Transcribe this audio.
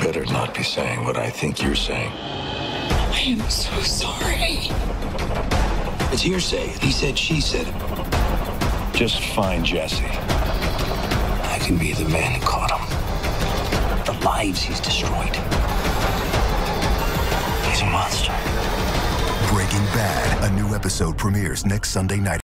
better not be saying what I think you're saying. I am so sorry. It's hearsay. He said, she said. Just find Jesse. I can be the man who caught him. The lives he's destroyed. He's a monster. Breaking Bad, a new episode premieres next Sunday night.